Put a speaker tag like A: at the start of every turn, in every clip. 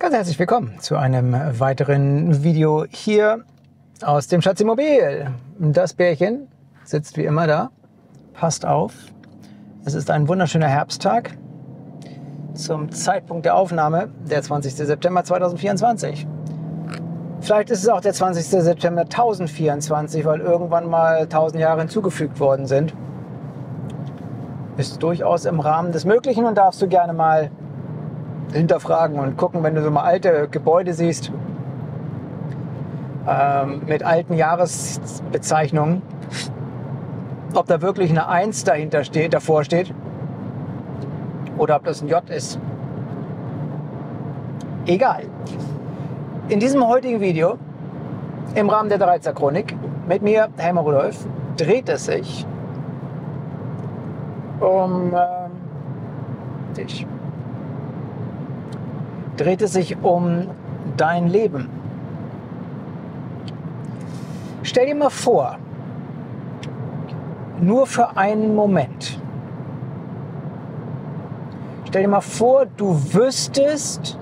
A: Ganz herzlich willkommen zu einem weiteren Video hier aus dem Schatzimmobil. Das Bärchen sitzt wie immer da. Passt auf. Es ist ein wunderschöner Herbsttag. Zum Zeitpunkt der Aufnahme, der 20. September 2024. Vielleicht ist es auch der 20. September 1024, weil irgendwann mal 1000 Jahre hinzugefügt worden sind. Ist durchaus im Rahmen des Möglichen und darfst du gerne mal hinterfragen und gucken, wenn du so mal alte Gebäude siehst, mit alten Jahresbezeichnungen, ob da wirklich eine 1 davor steht oder ob das ein J ist. Egal. In diesem heutigen Video, im Rahmen der Dreizer Chronik, mit mir, Helmer Rudolph, dreht es sich um dich. Dreht es sich um dein Leben. Stell dir mal vor, nur für einen Moment. Stell dir mal vor, du wüsstest,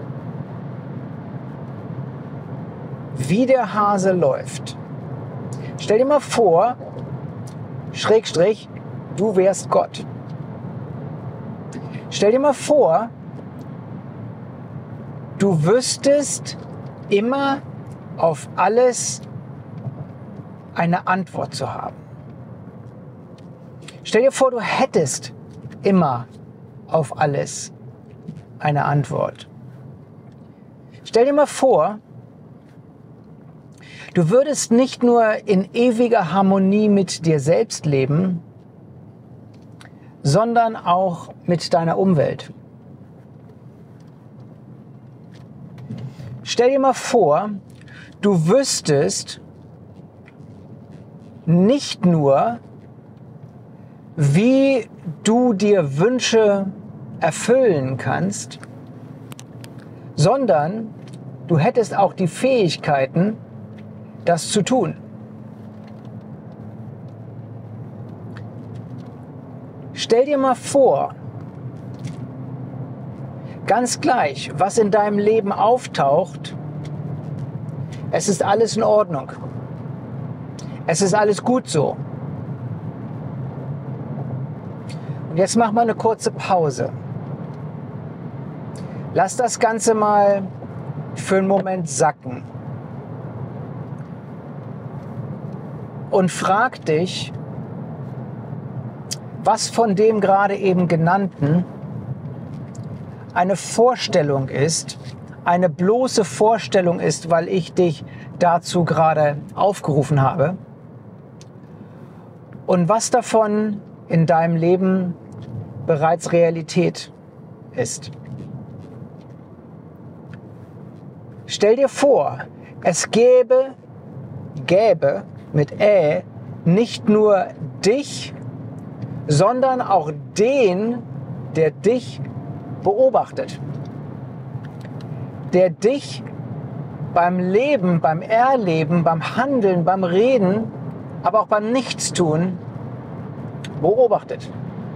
A: wie der Hase läuft. Stell dir mal vor, Schrägstrich, du wärst Gott. Stell dir mal vor, du wüsstest immer auf alles eine Antwort zu haben. Stell dir vor, du hättest immer auf alles eine Antwort. Stell dir mal vor, du würdest nicht nur in ewiger Harmonie mit dir selbst leben, sondern auch mit deiner Umwelt. Stell dir mal vor, du wüsstest nicht nur, wie du dir Wünsche erfüllen kannst, sondern du hättest auch die Fähigkeiten, das zu tun. Stell dir mal vor, ganz gleich, was in deinem Leben auftaucht, es ist alles in Ordnung. Es ist alles gut so. Und jetzt mach mal eine kurze Pause. Lass das Ganze mal für einen Moment sacken. Und frag dich, was von dem gerade eben Genannten eine Vorstellung ist, eine bloße Vorstellung ist, weil ich dich dazu gerade aufgerufen habe. Und was davon in deinem Leben bereits Realität ist. Stell dir vor, es gäbe mit nicht nur dich, sondern auch den, der dich beobachtet. Der dich beim Leben, beim Erleben, beim Handeln, beim Reden, aber auch beim Nichtstun beobachtet.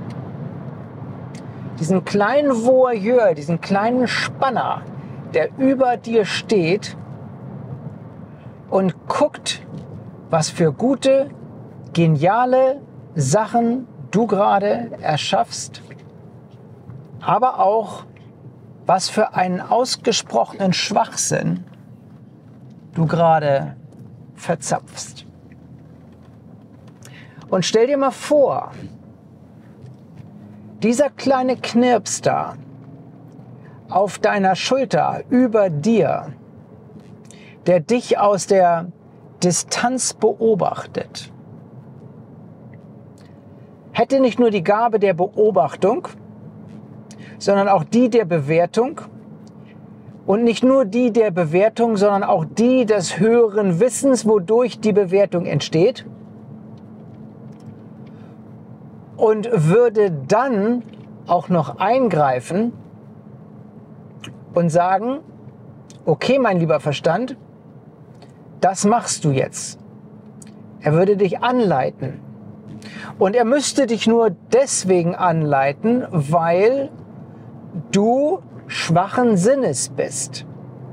A: Diesen kleinen Voyeur, diesen kleinen Spanner, der über dir steht und guckt, was für gute, geniale Sachen du gerade erschaffst, aber auch, was für einen ausgesprochenen Schwachsinn du gerade verzapfst. Und stell dir mal vor, dieser kleine Knirps da auf deiner Schulter über dir, der dich aus der Distanz beobachtet, hätte nicht nur die Gabe der Beobachtung, sondern auch die der Bewertung und nicht nur die der Bewertung, sondern auch die des höheren Wissens, wodurch die Bewertung entsteht, und würde dann auch noch eingreifen und sagen, okay, mein lieber Verstand, das machst du jetzt. Er würde dich anleiten. Und er müsste dich nur deswegen anleiten, weil du schwachen Sinnes bist.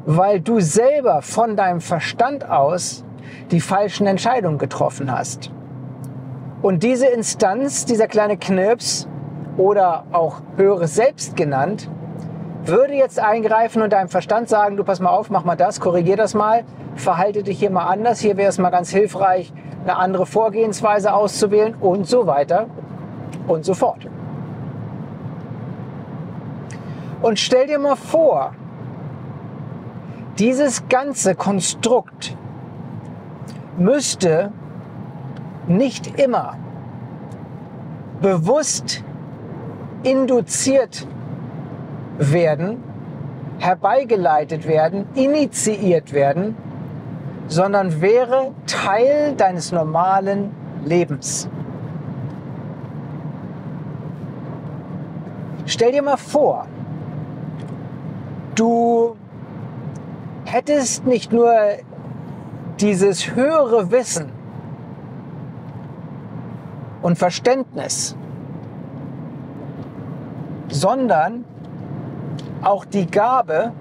A: weil du selber von deinem Verstand aus die falschen Entscheidungen getroffen hast. Und diese Instanz, dieser kleine Knirps oder auch höheres Selbst genannt, würde jetzt eingreifen und deinem Verstand sagen, du pass mal auf, mach mal das, korrigier das mal, verhalte dich hier mal anders, hier wäre es mal ganz hilfreich, eine andere Vorgehensweise auszuwählen und so weiter und so fort. Und stell dir mal vor, dieses ganze Konstrukt müsste nicht immer bewusst induziert werden, herbeigeleitet werden, initiiert werden, sondern wäre Teil deines normalen Lebens. Stell dir mal vor, du hättest nicht nur dieses höhere Wissen und Verständnis, sondern auch die Gabe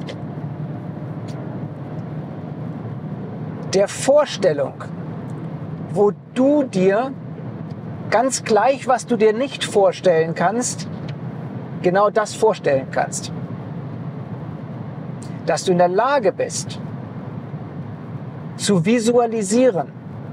A: der Vorstellung, wo du dir ganz gleich, was du dir nicht vorstellen kannst, genau das vorstellen kannst. Dass du in der Lage bist, zu visualisieren,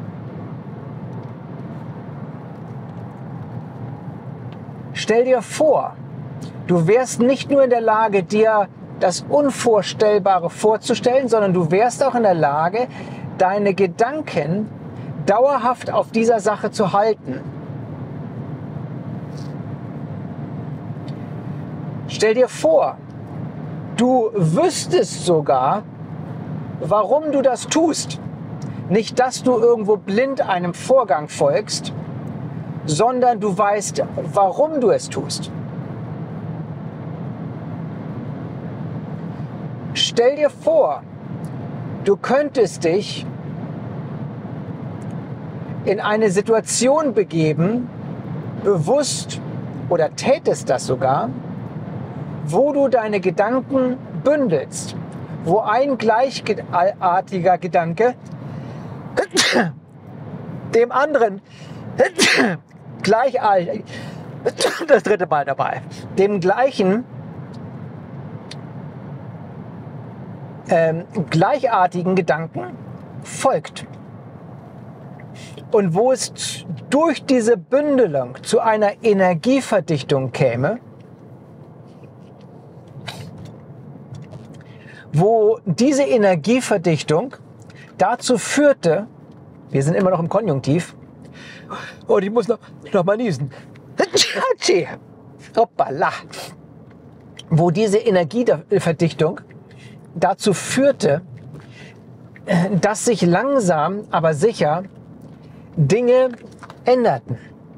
A: stell dir vor, du wärst nicht nur in der Lage, dir das Unvorstellbare vorzustellen, sondern du wärst auch in der Lage, deine Gedanken dauerhaft auf dieser Sache zu halten. Stell dir vor, du wüsstest sogar, warum du das tust. Nicht, dass du irgendwo blind einem Vorgang folgst, sondern du weißt, warum du es tust. Stell dir vor, du könntest dich in eine Situation begeben, bewusst oder tätest das sogar, wo du deine Gedanken bündelst, wo ein gleichartiger Gedanke dem anderen gleichartig, das dritte Mal dabei, dem gleichen gleichartigen Gedanken folgt. Und wo es durch diese Bündelung zu einer Energieverdichtung käme, wo diese Energieverdichtung dazu führte, wir sind immer noch im Konjunktiv, und ich muss noch mal niesen, hoppala, wo diese Energieverdichtung dazu führte, dass sich langsam, aber sicher Dinge änderten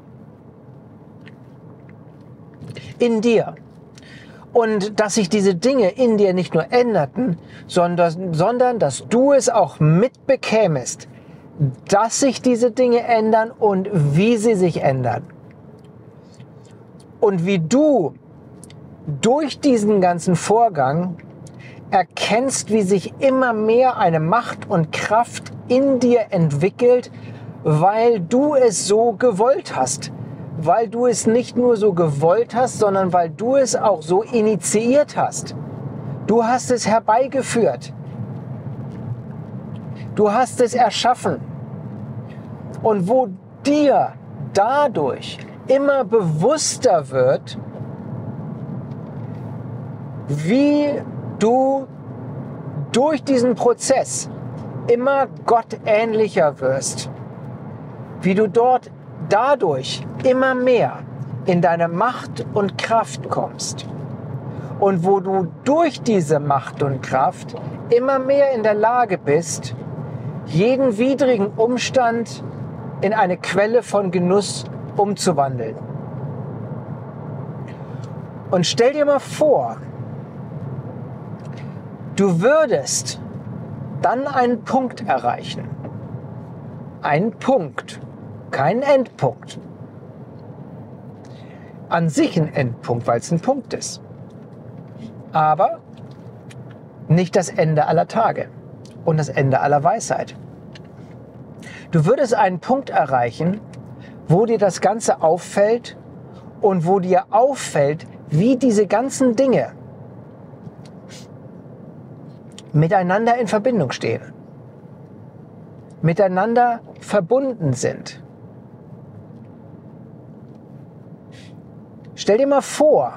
A: in dir. Und dass sich diese Dinge in dir nicht nur änderten, sondern dass du es auch mitbekämest, dass sich diese Dinge ändern und wie sie sich ändern. Und wie du durch diesen ganzen Vorgang erkennst, wie sich immer mehr eine Macht und Kraft in dir entwickelt, weil du es so gewollt hast. Weil du es nicht nur so gewollt hast, sondern weil du es auch so initiiert hast. Du hast es herbeigeführt. Du hast es erschaffen. Und wo dir dadurch immer bewusster wird, wie du durch diesen Prozess immer gottähnlicher wirst, wie du dort dadurch immer mehr in deine Macht und Kraft kommst und wo du durch diese Macht und Kraft immer mehr in der Lage bist, jeden widrigen Umstand in eine Quelle von Genuss umzuwandeln. Und stell dir mal vor, du würdest dann einen Punkt erreichen. Einen Punkt, keinen Endpunkt. An sich ein Endpunkt, weil es ein Punkt ist. Aber nicht das Ende aller Tage und das Ende aller Weisheit. Du würdest einen Punkt erreichen, wo dir das Ganze auffällt und wo dir auffällt, wie diese ganzen Dinge miteinander in Verbindung stehen, miteinander verbunden sind. Stell dir mal vor,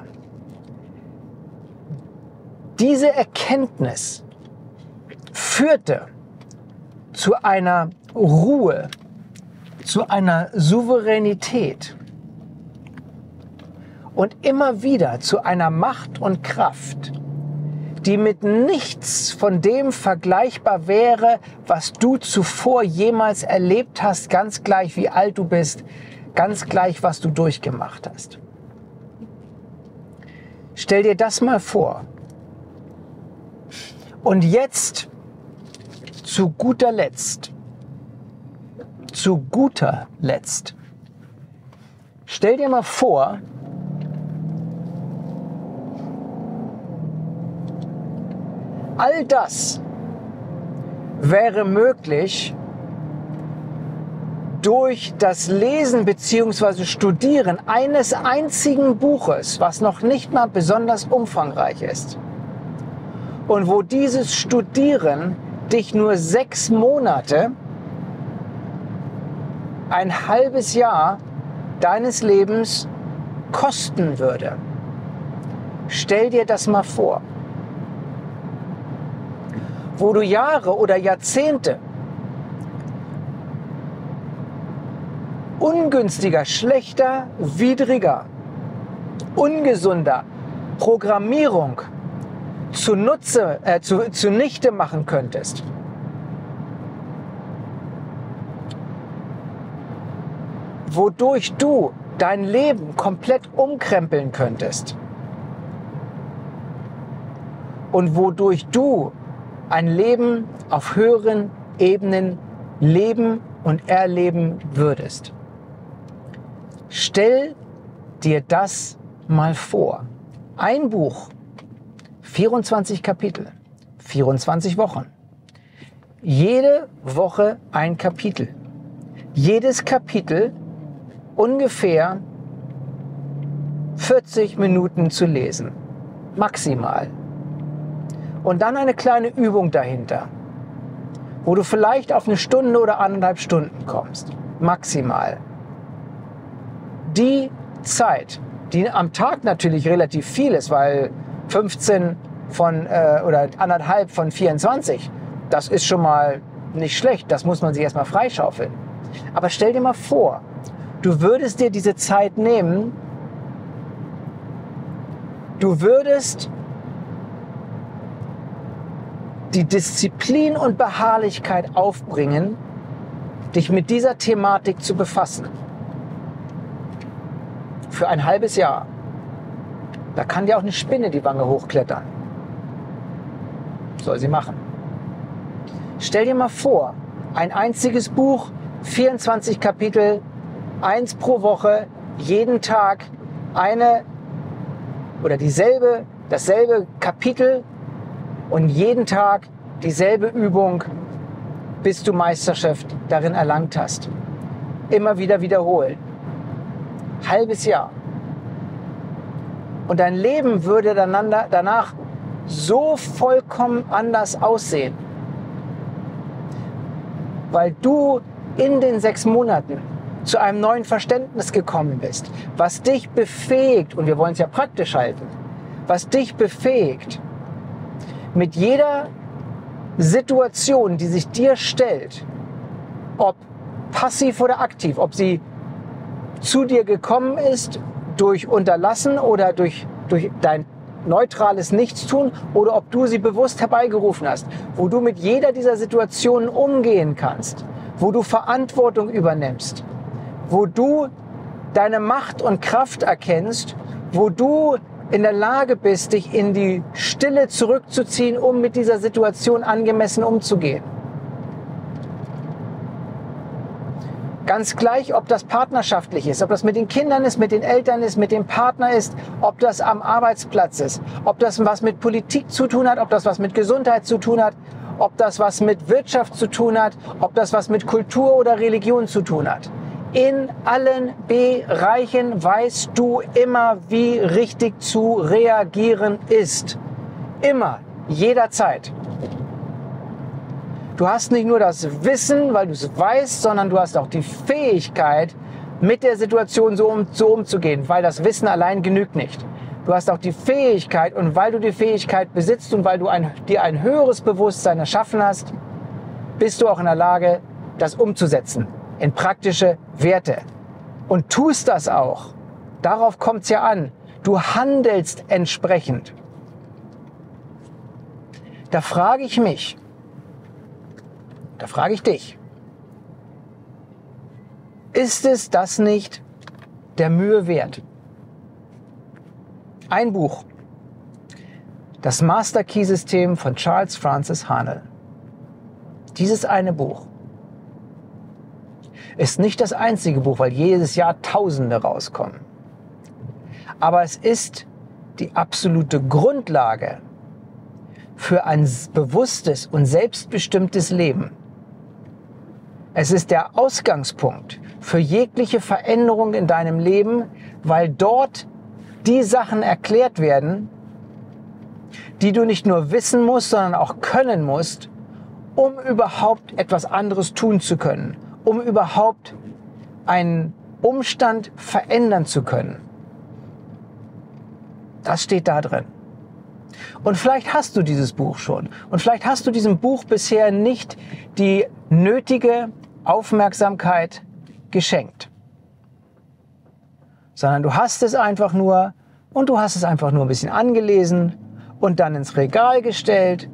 A: diese Erkenntnis führte zu einer Ruhe, zu einer Souveränität und immer wieder zu einer Macht und Kraft, die mit nichts von dem vergleichbar wäre, was du zuvor jemals erlebt hast, ganz gleich wie alt du bist, ganz gleich was du durchgemacht hast. Stell dir das mal vor. Und jetzt zu guter Letzt, stell dir mal vor, all das wäre möglich durch das Lesen bzw. Studieren eines einzigen Buches, was noch nicht mal besonders umfangreich ist. Und wo dieses Studieren dich nur 6 Monate, ein halbes Jahr deines Lebens kosten würde. Stell dir das mal vor. Wo du Jahre oder Jahrzehnte ungünstiger, schlechter, widriger, ungesunder Programmierung zunichte machen könntest. Wodurch du dein Leben komplett umkrempeln könntest. Und wodurch du ein Leben auf höheren Ebenen leben und erleben würdest. Stell dir das mal vor. Ein Buch, 24 Kapitel, 24 Wochen. Jede Woche ein Kapitel. Jedes Kapitel ungefähr 40 Minuten zu lesen. Maximal. Und dann eine kleine Übung dahinter, wo du vielleicht auf 1 Stunde oder 1,5 Stunden kommst. Maximal. Die Zeit, die am Tag natürlich relativ viel ist, weil 15 oder 1,5 von 24, das ist schon mal nicht schlecht, das muss man sich erstmal freischaufeln. Aber stell dir mal vor, du würdest dir diese Zeit nehmen, du würdest die Disziplin und Beharrlichkeit aufbringen, dich mit dieser Thematik zu befassen. Für ein halbes Jahr. Da kann dir auch eine Spinne die Wange hochklettern. Soll sie machen. Stell dir mal vor, ein einziges Buch, 24 Kapitel, 1 pro Woche, jeden Tag eine oder dasselbe Kapitel und jeden Tag dieselbe Übung, bis du Meisterschaft darin erlangt hast. Immer wieder wiederholen. Halbes Jahr. Und dein Leben würde danach so vollkommen anders aussehen. Weil du in den 6 Monaten zu einem neuen Verständnis gekommen bist, was dich befähigt, und wir wollen es ja praktisch halten, was dich befähigt, mit jeder Situation, die sich dir stellt, ob passiv oder aktiv, ob sie zu dir gekommen ist durch Unterlassen oder durch dein neutrales Nichtstun oder ob du sie bewusst herbeigerufen hast, wo du mit jeder dieser Situationen umgehen kannst, wo du Verantwortung übernimmst, wo du deine Macht und Kraft erkennst, wo du in der Lage bist, dich in die Stille zurückzuziehen, um mit dieser Situation angemessen umzugehen. Ganz gleich, ob das partnerschaftlich ist, ob das mit den Kindern ist, mit den Eltern ist, mit dem Partner ist, ob das am Arbeitsplatz ist, ob das was mit Politik zu tun hat, ob das was mit Gesundheit zu tun hat, ob das was mit Wirtschaft zu tun hat, ob das was mit Kultur oder Religion zu tun hat. In allen Bereichen weißt du immer, wie richtig zu reagieren ist. Immer, jederzeit. Du hast nicht nur das Wissen, weil du es weißt, sondern du hast auch die Fähigkeit, mit der Situation so umzugehen, weil das Wissen allein genügt nicht. Du hast auch die Fähigkeit, und weil du die Fähigkeit besitzt und weil du dir ein höheres Bewusstsein erschaffen hast, bist du auch in der Lage, das umzusetzen in praktische Werte. Und tust das auch. Darauf kommt es ja an. Du handelst entsprechend. Da frage ich mich, da frage ich dich, ist es das nicht der Mühe wert? Ein Buch, das Master Key System von Charles Francis Haanel. Dieses eine Buch ist nicht das einzige Buch, weil jedes Jahr Tausende rauskommen. Aber es ist die absolute Grundlage für ein bewusstes und selbstbestimmtes Leben. Es ist der Ausgangspunkt für jegliche Veränderung in deinem Leben, weil dort die Sachen erklärt werden, die du nicht nur wissen musst, sondern auch können musst, um überhaupt etwas anderes tun zu können, um überhaupt einen Umstand verändern zu können. Das steht da drin. Und vielleicht hast du dieses Buch schon. Und vielleicht hast du diesem Buch bisher nicht die nötige Aufmerksamkeit geschenkt. Sondern du hast es einfach nur und du hast es einfach nur ein bisschen angelesen und dann ins Regal gestellt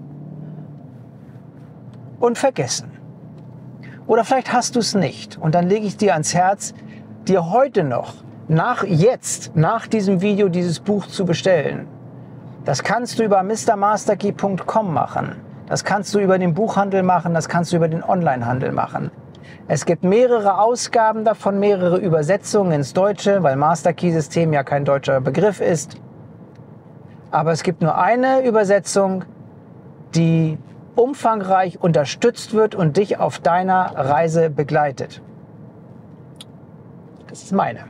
A: und vergessen. Oder vielleicht hast du es nicht. Und dann lege ich dir ans Herz, dir heute noch, nach diesem Video, dieses Buch zu bestellen. Das kannst du über mrmasterkey.com machen. Das kannst du über den Buchhandel machen, das kannst du über den Onlinehandel machen. Es gibt mehrere Ausgaben davon, mehrere Übersetzungen ins Deutsche, weil Master Key System ja kein deutscher Begriff ist. Aber es gibt nur eine Übersetzung, die umfangreich unterstützt wird und dich auf deiner Reise begleitet. Das ist meine.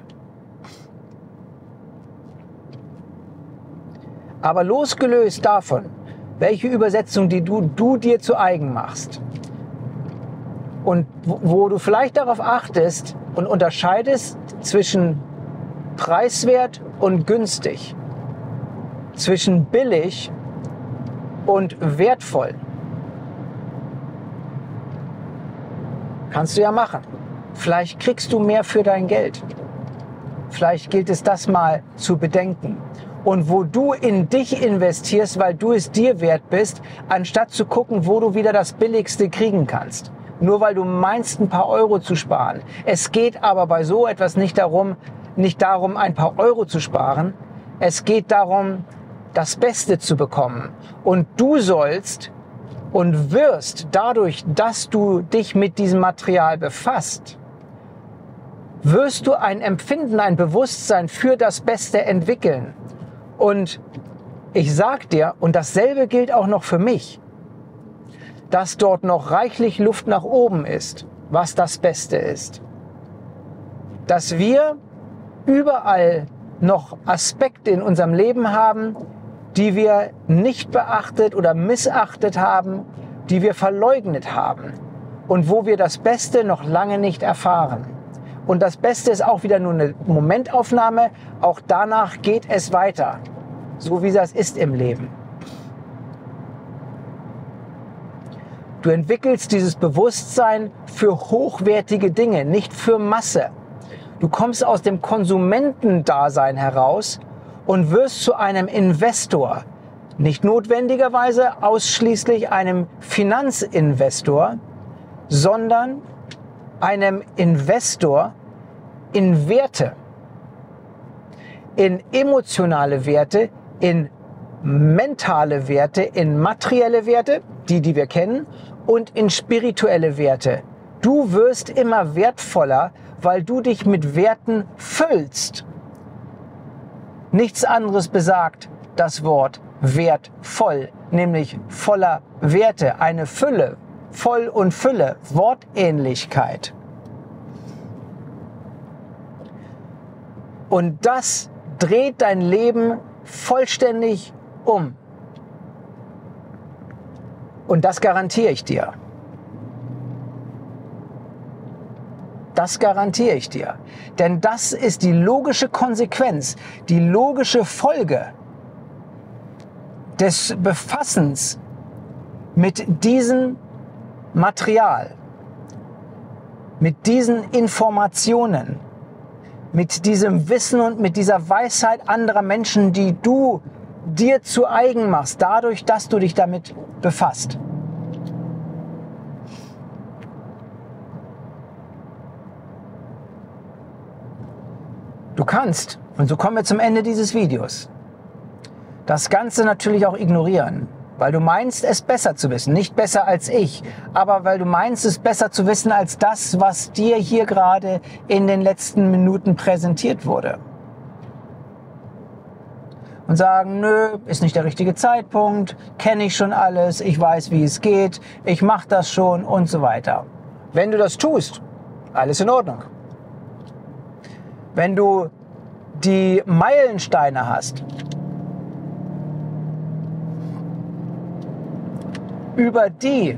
A: Aber losgelöst davon, welche Übersetzung die du dir zu eigen machst und wo du vielleicht darauf achtest und unterscheidest zwischen preiswert und günstig, zwischen billig und wertvoll, kannst du ja machen. Vielleicht kriegst du mehr für dein Geld. Vielleicht gilt es, das mal zu bedenken. Und wo du in dich investierst, weil du es dir wert bist, anstatt zu gucken, wo du wieder das Billigste kriegen kannst. Nur weil du meinst, ein paar Euro zu sparen. Es geht aber bei so etwas nicht darum, ein paar Euro zu sparen. Es geht darum, das Beste zu bekommen. Und du sollst und wirst dadurch, dass du dich mit diesem Material befasst, wirst du ein Empfinden, ein Bewusstsein für das Beste entwickeln. Und ich sag dir, und dasselbe gilt auch noch für mich, dass dort noch reichlich Luft nach oben ist, was das Beste ist. Dass wir überall noch Aspekte in unserem Leben haben, die wir nicht beachtet oder missachtet haben, die wir verleugnet haben und wo wir das Beste noch lange nicht erfahren. Und das Beste ist auch wieder nur eine Momentaufnahme, auch danach geht es weiter, so wie das ist im Leben. Du entwickelst dieses Bewusstsein für hochwertige Dinge, nicht für Masse. Du kommst aus dem Konsumentendasein heraus und wirst zu einem Investor. Nicht notwendigerweise ausschließlich einem Finanzinvestor, sondern einem Investor in Werte, in emotionale Werte, in mentale Werte, in materielle Werte, die wir kennen, und in spirituelle Werte, Du wirst immer wertvoller, weil du dich mit Werten füllst. Nichts anderes besagt das Wort wertvoll, nämlich voller Werte, eine Fülle, voll und Fülle, Wortähnlichkeit. Und das dreht dein Leben vollständig um. Und das garantiere ich dir. Das garantiere ich dir. Denn das ist die logische Konsequenz, die logische Folge des Befassens mit diesem Material, mit diesen Informationen, mit diesem Wissen und mit dieser Weisheit anderer Menschen, die du dir zu eigen machst, dadurch, dass du dich damit befasst. Du kannst, und so kommen wir zum Ende dieses Videos, das Ganze natürlich auch ignorieren, weil du meinst, es besser zu wissen. Nicht besser als ich, aber weil du meinst, es besser zu wissen als das, was dir hier gerade in den letzten Minuten präsentiert wurde. Und sagen, nö, ist nicht der richtige Zeitpunkt, kenne ich schon alles, ich weiß, wie es geht, ich mache das schon und so weiter. Wenn du das tust, alles in Ordnung. Wenn du die Meilensteine hast, über die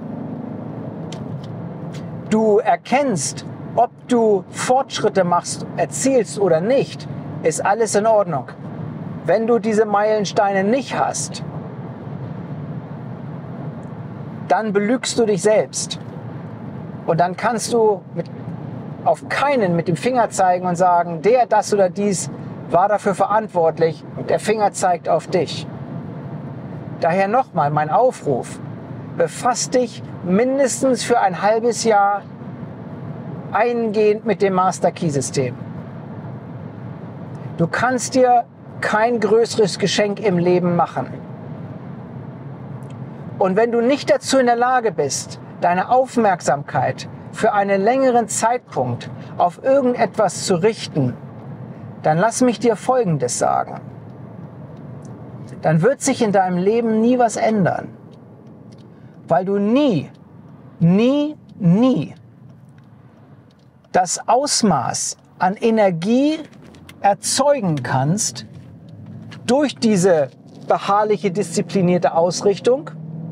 A: du erkennst, ob du Fortschritte machst, erzielst oder nicht, ist alles in Ordnung. Wenn du diese Meilensteine nicht hast, dann belügst du dich selbst. Und dann kannst du auf keinen mit dem Finger zeigen und sagen, der, das oder dies war dafür verantwortlich und der Finger zeigt auf dich. Daher nochmal mein Aufruf, befass dich mindestens für ein halbes Jahr eingehend mit dem Master Key System. Du kannst dir kein größeres Geschenk im Leben machen. Und wenn du nicht dazu in der Lage bist, deine Aufmerksamkeit für einen längeren Zeitpunkt auf irgendetwas zu richten, dann lass mich dir Folgendes sagen. Dann wird sich in deinem Leben nie was ändern. Weil du nie das Ausmaß an Energie erzeugen kannst durch diese beharrliche, disziplinierte Ausrichtung,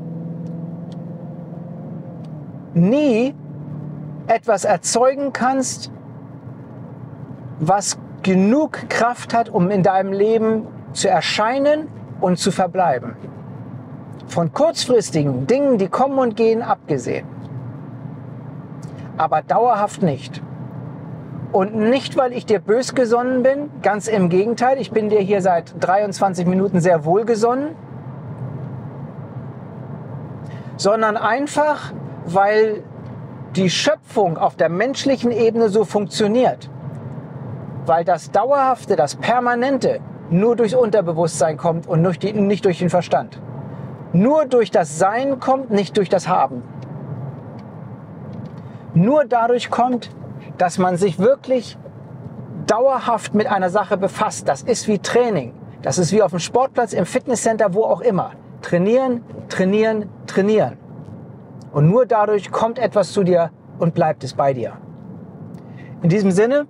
A: nie etwas erzeugen kannst, was genug Kraft hat, um in deinem Leben zu erscheinen und zu verbleiben. Von kurzfristigen Dingen, die kommen und gehen, abgesehen. Aber dauerhaft nicht. Und nicht, weil ich dir bösgesonnen bin, ganz im Gegenteil, ich bin dir hier seit 23 Minuten sehr wohlgesonnen, sondern einfach, weil die Schöpfung auf der menschlichen Ebene so funktioniert. Weil das Dauerhafte, das Permanente nur durchs Unterbewusstsein kommt und nicht durch den Verstand. Nur durch das Sein kommt, nicht durch das Haben. Nur dadurch kommt, dass man sich wirklich dauerhaft mit einer Sache befasst. Das ist wie Training. Das ist wie auf dem Sportplatz, im Fitnesscenter, wo auch immer. Trainieren, trainieren, trainieren. Und nur dadurch kommt etwas zu dir und bleibt es bei dir. In diesem Sinne,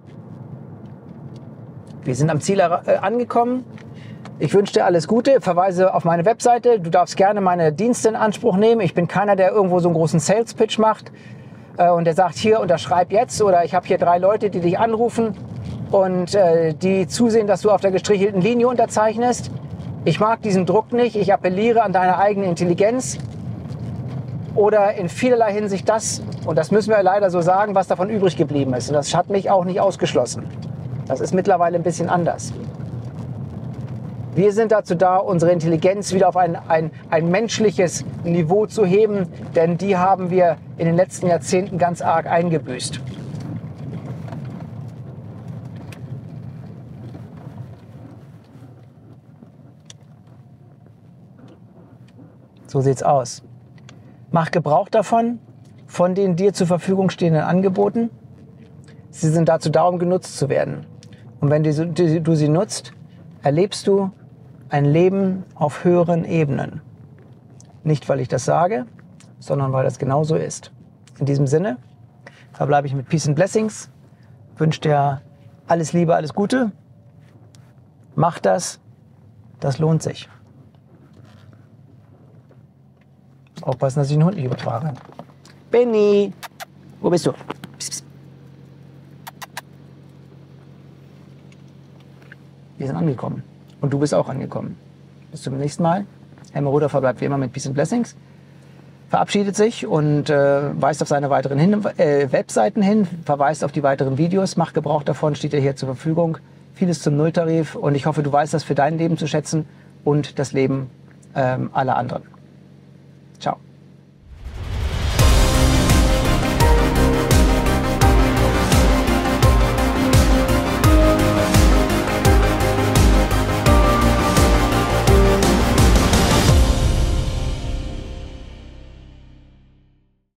A: wir sind am Ziel angekommen. Ich wünsche dir alles Gute. Verweise auf meine Webseite. Du darfst gerne meine Dienste in Anspruch nehmen. Ich bin keiner, der irgendwo so einen großen Sales-Pitch macht und der sagt, hier, unterschreib jetzt. Oder ich habe hier 3 Leute, die dich anrufen und die zusehen, dass du auf der gestrichelten Linie unterzeichnest. Ich mag diesen Druck nicht. Ich appelliere an deine eigene Intelligenz. Oder in vielerlei Hinsicht das, und das müssen wir leider so sagen, was davon übrig geblieben ist. Und das hat mich auch nicht ausgeschlossen. Das ist mittlerweile ein bisschen anders. Wir sind dazu da, unsere Intelligenz wieder auf ein menschliches Niveau zu heben, denn die haben wir in den letzten Jahrzehnten ganz arg eingebüßt. So sieht's aus. Mach Gebrauch davon, von den dir zur Verfügung stehenden Angeboten. Sie sind dazu da, um genutzt zu werden. Und wenn du sie nutzt, erlebst du ein Leben auf höheren Ebenen. Nicht, weil ich das sage, sondern weil das genauso ist. In diesem Sinne verbleibe ich mit Peace and Blessings. Wünsche dir alles Liebe, alles Gute. Mach das. Das lohnt sich. Aufpassen, dass ich den Hund nicht übertrage. Benny, wo bist du? Psst, psst. Wir sind angekommen. Und du bist auch angekommen. Bis zum nächsten Mal. Helmut Roder verbleibt wie immer mit Peace and Blessings. Verabschiedet sich und weist auf seine weiteren Webseiten hin, verweist auf die weiteren Videos. Mach Gebrauch davon, steht dir hier zur Verfügung. Vieles zum Nulltarif und ich hoffe, du weißt das für dein Leben zu schätzen und das Leben aller anderen.